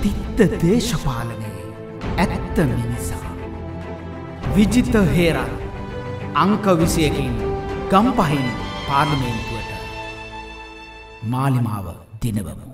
තිත්ත දේශපාලනයේ ඇත්ත මිනිසා. විජිත හේරත් අංක 21කින් ගම්පහින් පාර්ලිමේන්තුවට මාලිමාව දිනවමු.